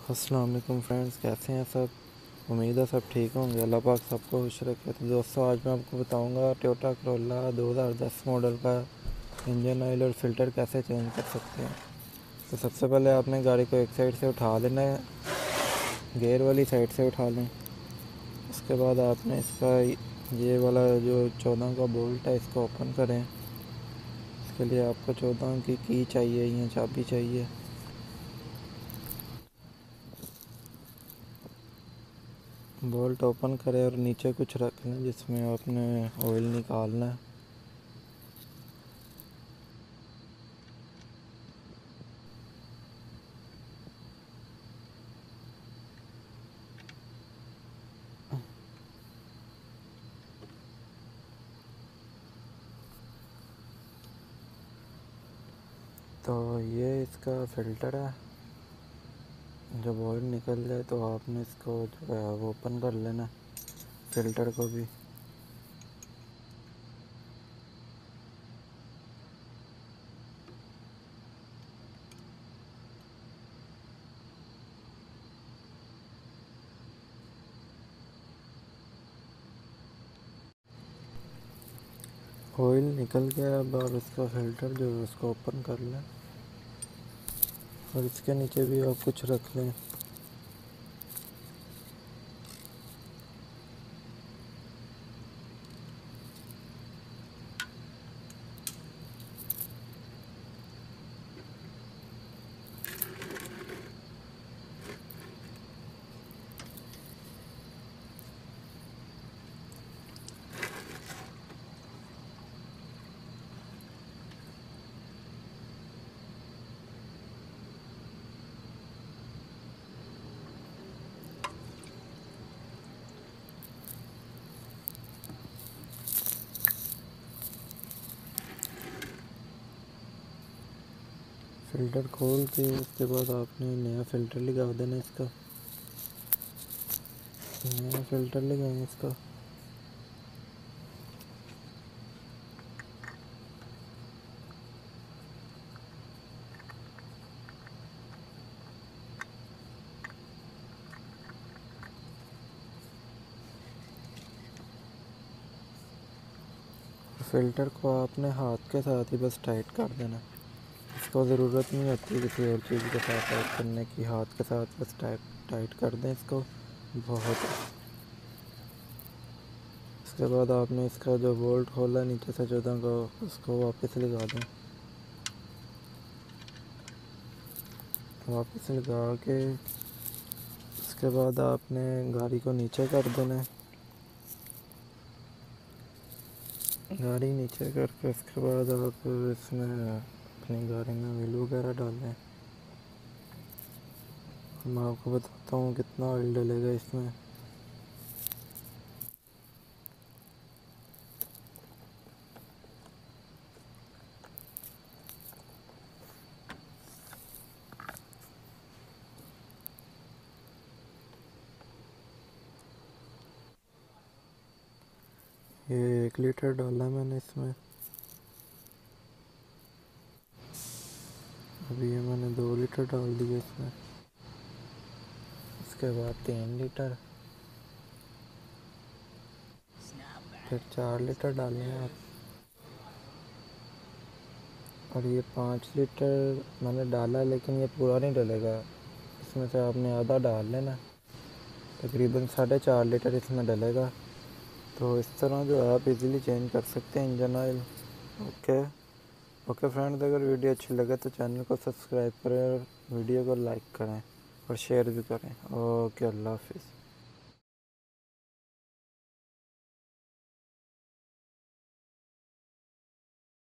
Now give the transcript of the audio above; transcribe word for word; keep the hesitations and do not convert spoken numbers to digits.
अस्सलाम वालेकुम फ्रेंड्स, कैसे हैं सब। उम्मीद है सब ठीक होंगे। अल्लाह पाक सबको खुश रखे। तो दोस्तों, आज मैं आपको बताऊंगा टोयोटा करोला दो हज़ार दस मॉडल का इंजन ऑयल और फिल्टर कैसे चेंज कर सकते हैं। तो सबसे पहले आपने गाड़ी को एक साइड से उठा लेना है, गेयर वाली साइड से उठा लें। उसके बाद आपने इसका ये वाला जो चौदह का बोल्ट है इसको ओपन करें। इसके लिए आपको चौदह की की चाहिए या चाबी चाहिए। बोल्ट ओपन करें और नीचे कुछ रख लें जिसमें आपने ऑयल निकालना है। तो ये इसका फ़िल्टर है। जब ऑयल निकल जाए तो आपने इसको जो है वो ओपन कर लेना, फ़िल्टर को भी। ऑयल निकल गया, अब आप इसका फ़िल्टर जो है उसको ओपन कर लें और इसके नीचे भी आप कुछ रख लें। फ़िल्टर खोल के उसके बाद आपने नया फ़िल्टर लगा देना इसका। नया फ़िल्टर लगाएं इसका। फ़िल्टर को आपने हाथ के साथ ही बस टाइट कर देना। इसको ज़रूरत नहीं होती किसी और चीज़ के साथ टाइट करने की। हाथ के साथ बस टाइट टाइट कर दें इसको, बहुत। उसके बाद आपने इसका जो बोल्ट खोला नीचे से चौदह का, उसको वापस लगा दें। वापस लगा के उसके बाद आपने गाड़ी को नीचे कर देना है। गाड़ी नीचे करके उसके बाद आप इसमें अपनी गाड़ी में ऑयल वगैरह डालें। मैं आपको बताता हूँ कितना ऑयल डलेगा इसमें। ये एक लीटर डाला मैंने इसमें। अभी ये मैंने दो लीटर डाल दिया इसमें। उसके बाद तीन लीटर, फिर चार लीटर डालें आप। और ये पाँच लीटर मैंने डाला, लेकिन ये पूरा नहीं डलेगा। इसमें से आपने आधा डाल लेना, तकरीबन साढ़े चार लीटर इसमें डलेगा। तो इस तरह जो है आप इजीली चेंज कर सकते हैं engine oil. Okay okay friends, अगर वीडियो अच्छी लगे तो चैनल को सब्सक्राइब करें और वीडियो को लाइक करें और शेयर भी करें। ओके, अल्लाह हाफिज़।